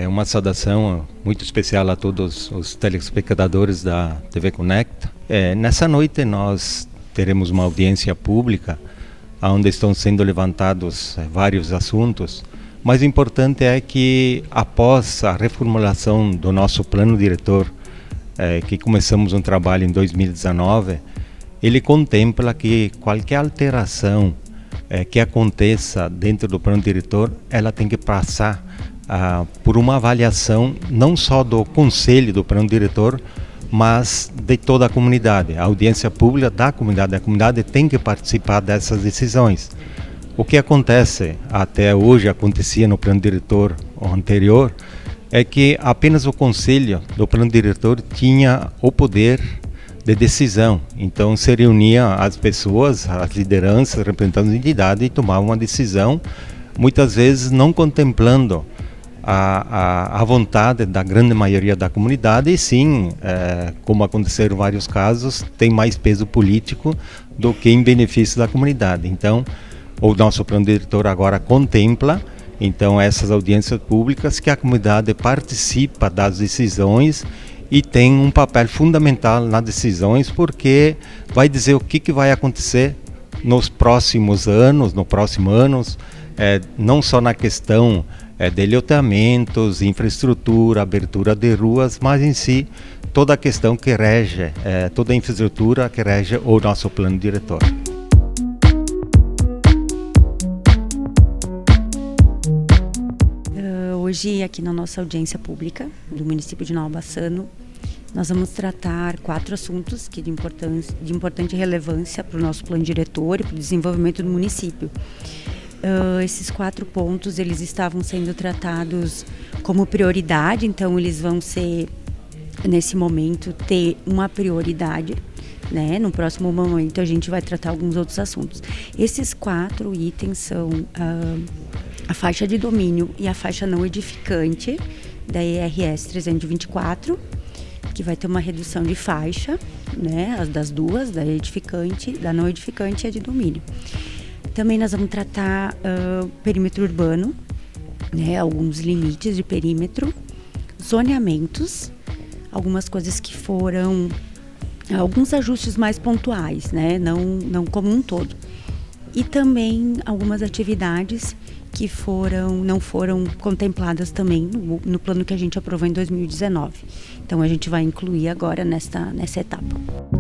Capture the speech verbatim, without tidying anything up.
uma saudação muito especial a todos os telespectadores da T V Connect. É, nessa noite nós teremos uma audiência pública onde estão sendo levantados vários assuntos. Mas o importante é que após a reformulação do nosso plano diretor, é, que começamos um trabalho em dois mil e dezenove, ele contempla que qualquer alteração é, que aconteça dentro do plano diretor, ela tem que passar ah, por uma avaliação não só do conselho do plano diretor, mas de toda a comunidade, a audiência pública da comunidade. A comunidade tem que participar dessas decisões. O que acontece, até hoje acontecia no plano diretor anterior, é que apenas o conselho do plano diretor tinha o poder de decisão. Então se reunia as pessoas, as lideranças, representantes da entidade e tomavam uma decisão, muitas vezes não contemplando a, a, a vontade da grande maioria da comunidade, e sim, é, como aconteceram vários casos, tem mais peso político do que em benefício da comunidade. Então o nosso plano diretor agora contempla então essas audiências públicas que a comunidade participa das decisões e tem um papel fundamental nas decisões, porque vai dizer o que, que vai acontecer nos próximos anos, no próximo anos, é, não só na questão é, de loteamentos, infraestrutura, abertura de ruas, mas em si toda a questão que rege, é, toda a infraestrutura que rege o nosso plano diretor. Hoje, aqui na nossa audiência pública do município de Nova Bassano, nós vamos tratar quatro assuntos que de, importância, de importante relevância para o nosso plano diretor e para o desenvolvimento do município. Uh, esses quatro pontos, eles estavam sendo tratados como prioridade, então eles vão ser, nesse momento, ter uma prioridade, né? No próximo momento a gente vai tratar alguns outros assuntos. Esses quatro itens são uh, a faixa de domínio e a faixa não edificante da E R S trezentos e vinte e quatro, que vai ter uma redução de faixa, né, as das duas, da edificante, da não edificante e a de domínio. Também nós vamos tratar uh, perímetro urbano, né, alguns limites de perímetro, zoneamentos, algumas coisas que foram, alguns ajustes mais pontuais, né, não, não como um todo. E também algumas atividades que foram, não foram contempladas também no, no plano que a gente aprovou em dois mil e dezenove. Então a gente vai incluir agora nesta, nessa etapa.